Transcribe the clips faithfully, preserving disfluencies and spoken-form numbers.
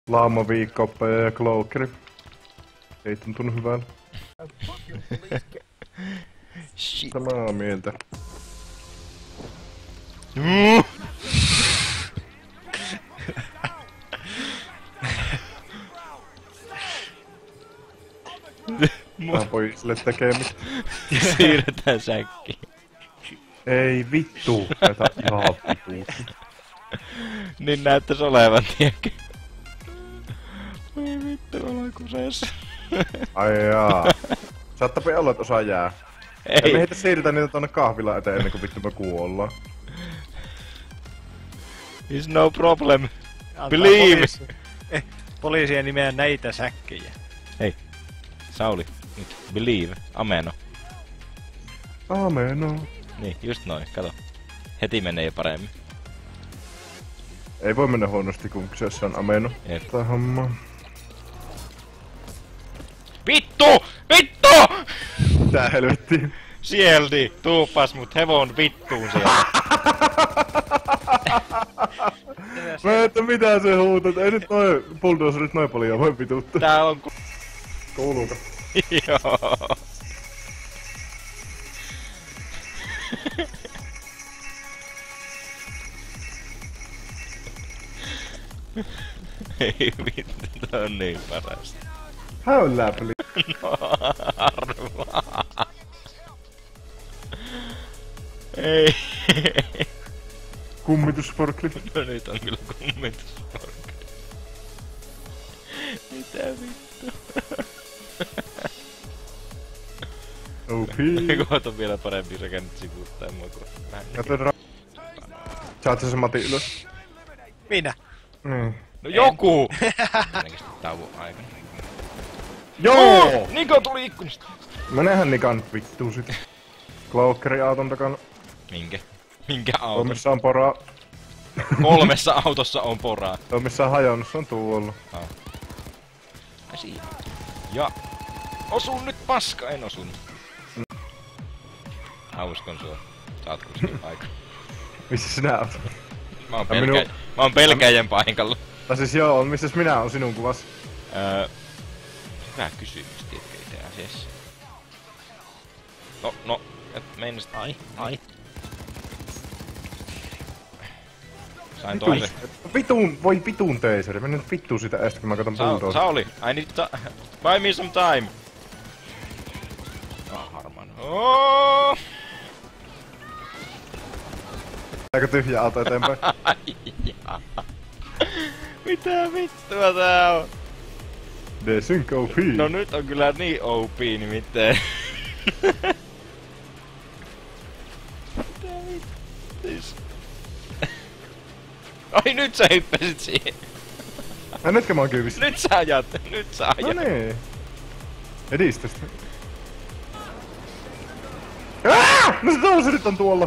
Lauma, viikkooppa ja Cloakeri. Ei tuntunut hyvältä. Shit. Samaa mieltä. Mm. Tää pojille tekemistä. Siirretään säkkiin. Ei vittu, tätä ihan vittu. Niin näyttäis olevan, tiedäkö? Oi vittu, ollaan kuseessa. Ai jaa. Saattapi olla, että osa jää. Ei. Ja me heitä siirretään niitä tonne kahvilaan eteen ennen kuin vittu me kuollaan. Is no problem. Antaa Believe! Poliisi. Eh, poliisien nimeä näitä säkkejä. Hei. Sauli. Nyt. Believe. Ameno. Ameno. Niin, just noin. Kato. Heti menee jo paremmin. Ei voi mennä huonosti, kun kyseessä on ameno. Jep. Tää homma. Vittu! Vittu! Tää helvettiin. Sieldi! Tuupas mut hevon vittuun siellä. Mä että mitä se huutat, ei nyt noi bulldozerit noin paljon voi vituttaa. Tää on ku... Kuuluuko? Joo. Ei vittu, tää on niin parasta. Häyllää peli. No arvaa. Ei. Kummitusforkli. No nyt on kyllä kummitusporkki. Mitä vittu? O P. Kohta on vielä parempi sekä nyt sivuuttaa mua kuin vähän. Kato ra... Saat sä se Mati ylös? Minä. Niin. No joku! Todennäköisesti tauon aikana. Joo! Oh, Niko tuli ikkunasta! Menehän Nikan vittuun sit. Cloakeri auton takana. Minkä? Minkä auto? Suomessa on poraa. Kolmessa autossa on poraa. Suomessa on hajonnut, se on tuolla. Oh. Ai siinä. Ja... Osun nyt paska, en osunut. Mä uskon sua. Saat kuskin aika. Missä sinä oot? Mä oon, Ja pelkä... minu- Mä oon pelkäjän paikalla. Tai siis joo, missäs minä oon sinun kuvassa? Öö... Hyvä kysymys, tiedätkö itse asiassa. No, no... Et meinasit... Ai, ai. Sain toisen. Vitun, voi vitun teiseri. Mennä nyt vittuun sitä eestä, kun mä katon Sa bulldozer. Sauli, I need to... Buy me some time! Oh, harman. Oh! Aika tyhjä auto eteenpäin. Ai jaa. Mitä vittua tää on? Desync O P. No nyt on kyllä niin O P nimittäin. Mitä vittuis? Ai nyt sä hyppäsit siihen. Ja nytkö mä oon kyyvissä? Nyt sä ajat, nyt sä ajat. No niin. Edistystä. Aaaa! No se dozerit on tuolla.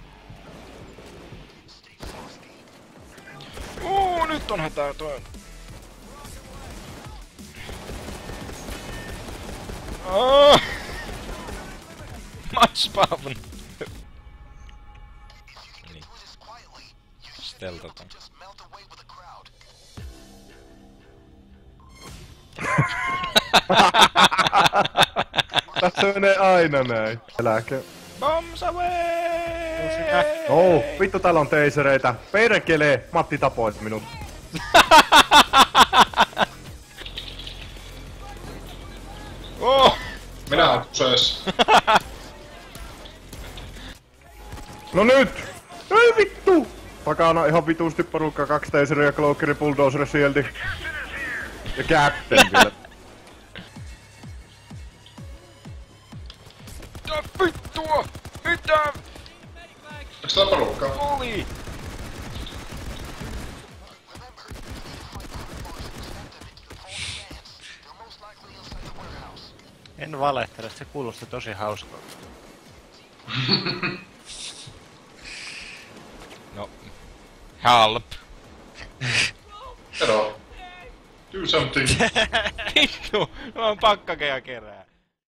Uu, nyt on hätää toi. Oh! Mä spawn. Niin. Steltataan. Tässä menee aina näin. Eläkö? Bombs away! Oh, vittu täällä on teisereitä. Perkele! Matti tapois minut. Oh! Minä oon kuseessa. No nyt! Ei vittu! Takana ihan vitusti porukka, kaksi teiseriä, Cloakeri, bulldozer, sielti. Ja Captain vielä. Mitä vittua? Mitä Onks tää porukka? oli? En valehtele, se kuulosti tosi hauskalta. No. Help. Ero. Do something. Vittu! Mä oon pakkakeja kerää.